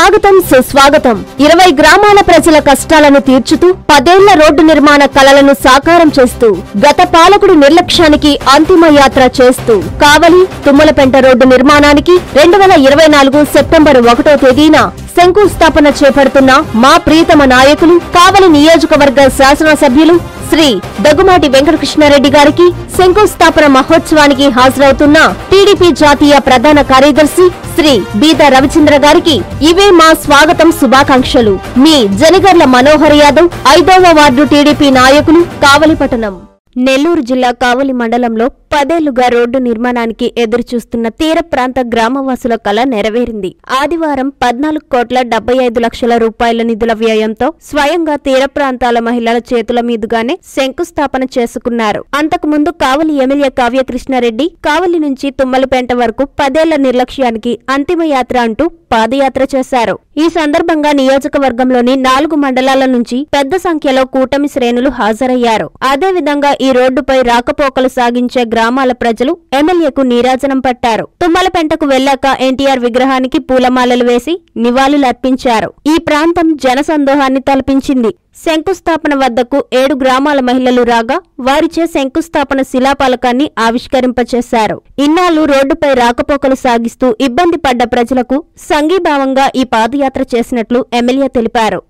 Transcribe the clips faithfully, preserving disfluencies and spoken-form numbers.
స్వాగతం సుస్వాగతం. ఇరవై గ్రామాల ప్రజల కష్టాలను తీర్చుతూ పదేళ్ల రోడ్డు నిర్మాణ కలలను సాకారం చేస్తూ గత పాలకుడి నిర్లక్ష్యానికి అంతిమ యాత్ర చేస్తూ కావలి తుమ్మలపెంట రోడ్డు నిర్మాణానికి రెండు వేల ఇరవై నాలుగు సెప్టెంబర్ ఒకటో తేదీన శంకుస్థాపన చేపడుతున్న మా ప్రియతమ నాయకులు కావలి నియోజకవర్గ శాసనసభ్యులు శ్రీ దగ్గుమాటి వెంకటకృష్ణారెడ్డి గారికి శంకుస్థాపన మహోత్సవానికి హాజరవుతున్న టీడీపీ జాతీయ ప్రధాన కార్యదర్శి శ్రీ బీద రవిచంద్ర గారికి ఇవే మా స్వాగతం శుభాకాంక్షలు. మీ జనగర్ల మనోహర్ యాదవ్, ఐదవ వార్డు టీడీపీ నాయకులు, కావలిపట్టణం. నెల్లూరు జిల్లా కావలి మండలంలో పదేళ్లుగా రోడ్డు నిర్మాణానికి ఎదురుచూస్తున్న తీర ప్రాంత గ్రామవాసుల కల నెరవేరింది. ఆదివారం పద్నాలుగు కోట్ల డెబ్బై ఐదు లక్షల రూపాయల నిధుల వ్యయంతో స్వయంగా తీర ప్రాంతాల మహిళల చేతుల మీదుగానే శంకుస్థాపన చేసుకున్నారు. అంతకుముందు కావలి ఎమ్మెల్యే కావ్యకృష్ణారెడ్డి కావలి నుంచి తుమ్మలపేంట వరకు పదేళ్ల నిర్లక్ష్యానికి అంతిమ యాత్ర అంటూ పాదయాత్ర చేశారు. ఈ సందర్భంగా నియోజకవర్గంలోని నాలుగు మండలాల నుంచి పెద్ద సంఖ్యలో కూటమి శ్రేణులు హాజరయ్యారు. అదేవిధంగా ఈ రోడ్డుపై రాకపోకలు సాగించే గ్రామాల ప్రజలు ఎమ్మెల్యేకు నీరాజనం పట్టారు. తుమ్మలపెంటకు వెళ్లాక ఎన్టీఆర్ విగ్రహానికి పూలమాలలు వేసి నివాళులర్పించారు. ఈ ప్రాంతం జనసందోహాన్ని తలపించింది. శంకుస్థాపన వద్దకు ఏడు గ్రామాల మహిళలు రాగా వారిచే శంకుస్థాపన శిలాఫలకాన్ని ఆవిష్కరింపచేశారు. ఇన్నాళ్లు రోడ్డుపై రాకపోకలు సాగిస్తూ ఇబ్బంది పడ్డ ప్రజలకు సంఘీభావంగా ఈ పాదయాత్ర చేసినట్లు ఎమ్మెల్యే తెలిపారు.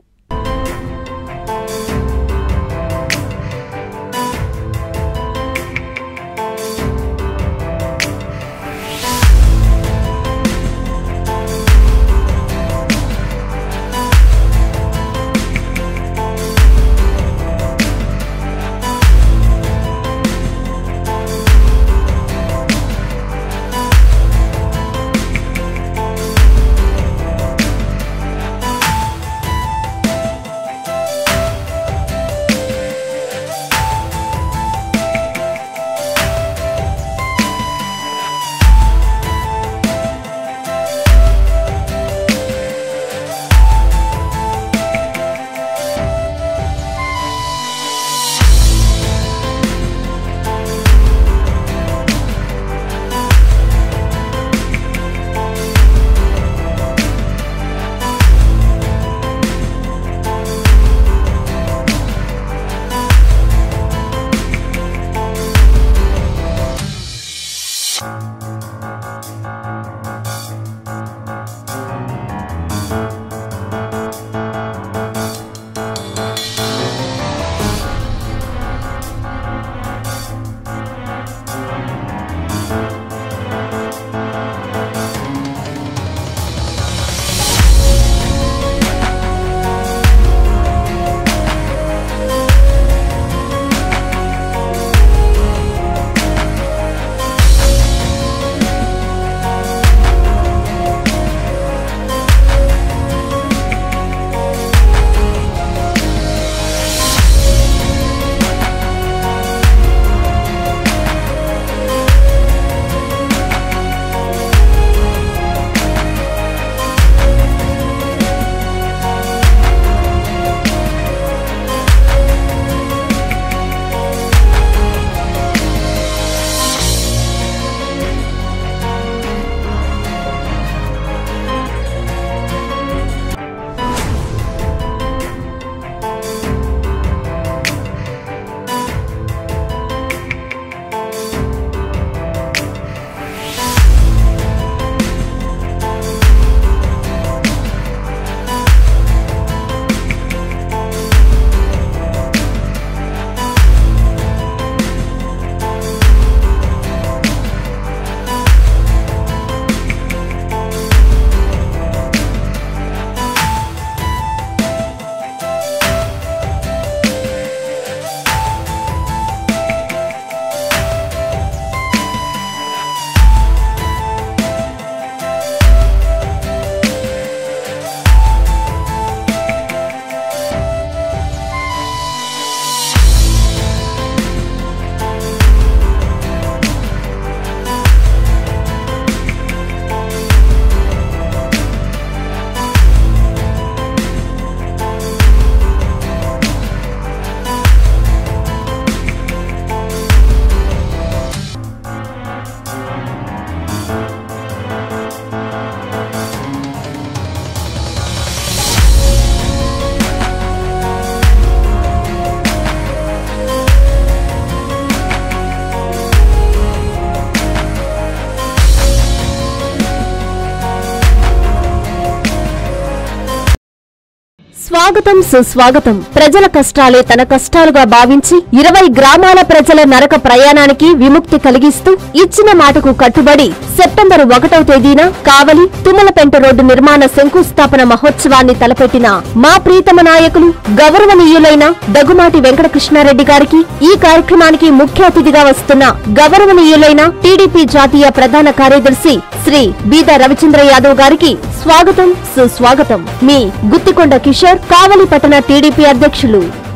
స్వాగతం సుస్వాగతం. ప్రజల కష్టాలే తన కష్టాలుగా భావించి ఇరవై గ్రామాల ప్రజల నరక ప్రయాణానికి విముక్తి కలిగిస్తూ ఇచ్చిన మాటకు కట్టుబడి సెప్టెంబర్ ఒకటవ తేదీన కావలి తుమ్మలపెంట రోడ్డు నిర్మాణ శంకుస్థాపన మహోత్సవాన్ని తలపెట్టిన మా ప్రీతమ నాయకులు గౌరవనీయులైన దగ్గుమాటి వెంకటకృష్ణారెడ్డి గారికి, ఈ కార్యక్రమానికి ముఖ్య అతిథిగా వస్తున్న గౌరవనీయులైన టీడీపీ జాతీయ ప్రధాన కార్యదర్శి శ్రీ బీద రవిచంద్ర యాదవ్ గారికి స్వాగతం సుస్వాగతం. మీ గుత్తికొండ కిషోర్, కావలి పట్టణ టీడీపీ అధ్యక్షులు.